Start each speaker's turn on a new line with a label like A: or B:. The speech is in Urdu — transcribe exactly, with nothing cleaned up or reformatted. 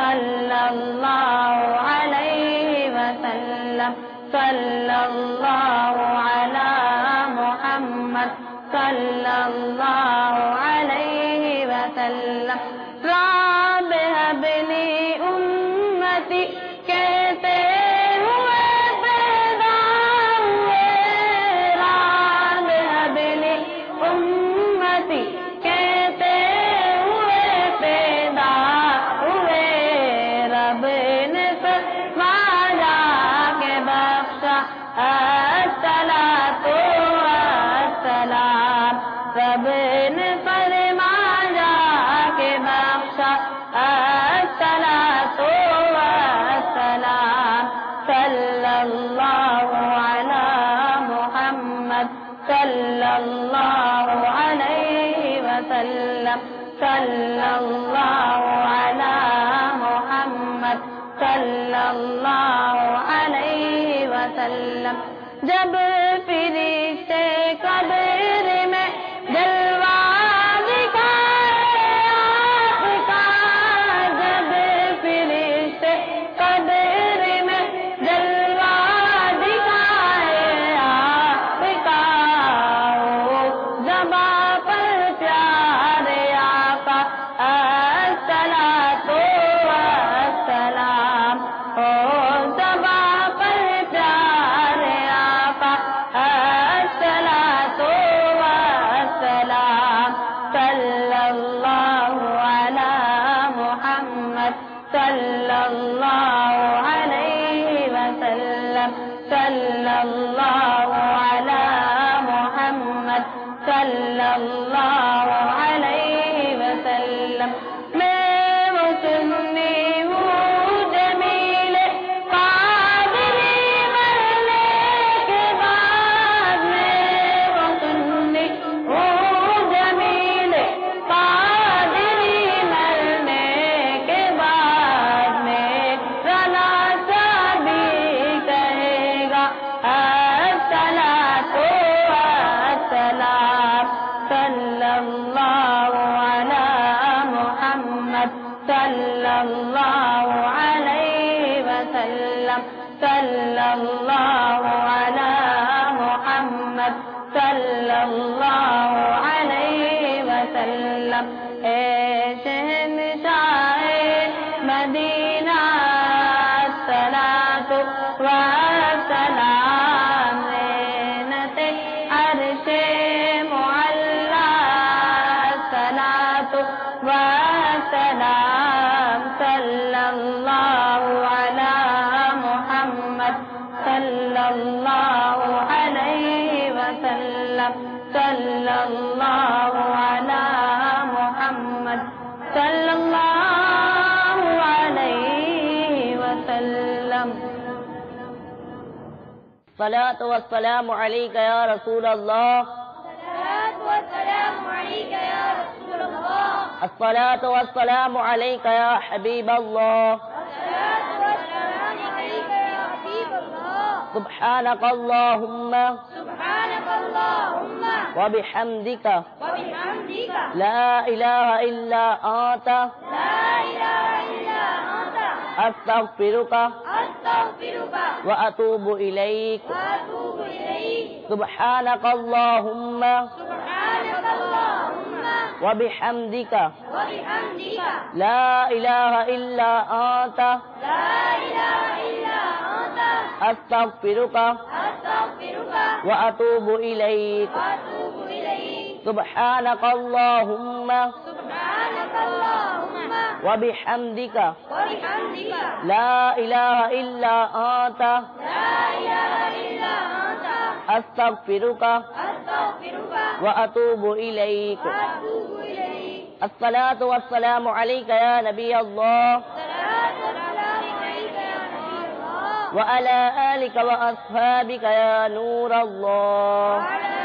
A: صلى الله عليه وسلم صلى الله على محمد صلى الله عليه وسلم رب هب لي أمتي کہتے ہوئے پیدا ہوئے رب هب لي أمتي کہتے ہوئے پیدا ہوئے رب نے فرمایا کہ بخشا الصلاۃ والسلام رب نے فرمایا کہ بخشا الصلاۃ والسلام صلی اللہ علی محمد صلی اللہ علیہ وسلم صلی اللہ علی محمد صلی اللہ علیہ وسلم جب فرشتے قبر میں جلوہ دکھائے آپ کا جب فرشتے قبر میں جلوہ دکھائے آپ کا زباں پر پیارے آقا الصلاۃ والسلام ہو زباں پر پیارے آقا الصلاۃ والسلام صلی اللہ علی محمد صلی اللہ علیہ وسلم صلی اللہ علی محمد صلی اللہ علیہ وسلم میں وہ سنی ہوں جمیل قادری مرنے کے بعد میں وہ سنی ہوں جمیل قادری مرنے کے بعد میں رنا بھی کہے گا الصلاۃ والسلام صلی اللہ علی محمد صلی اللہ علیہ وسلم صلی اللہ علی محمد صلی اللہ علیہ وسلم اے شہنشاہ مدینہ الصلاۃ والسلام زینت عرش معلی الصلاۃ والسلام صلی اللہ علی محمد صلی اللہ علیہ وسلم صلی اللہ علی محمد صلی اللہ علیہ وسلم
B: الصلاة والسلام عليك يا رسول الله
C: الصلاة والسلام عليك يا رسول الله
B: الصلاة والسلام عليك يا حبيب الله
C: الصلاة والسلام عليك يا حبيب الله
B: سبحانك اللهم
C: سبحانك اللهم
B: وبحمدك
C: وبحمدك
B: لا إله إلا أنت
C: لا إله إلا أنت
B: أستغفرك
C: أستغفرك
B: وأتوب إليك
C: وأتوب إليك
B: سبحانك اللهم
C: سبحانك اللهم
B: وبحمدك
C: وبحمدك
B: لا إله إلا أنت
C: لا إله إلا أنت
B: أستغفرك
C: أستغفرك
B: وأتوب إليك
C: وأتوب إليك
B: سبحانك اللهم
C: سبحانك اللهم
B: وبحمدك
C: وبحمدك
B: لا إله إلا أنت
C: لا إله إلا أنت
B: أستغفرك
C: أستغفرك
B: وأتوب إليك
C: وأتوب إليك
B: الصلاة والسلام عليك يا نبي الله
C: صلاة والسلام عليك يا نبي الله
B: وعلى آلك وأصحابك يا نور الله
C: وعلى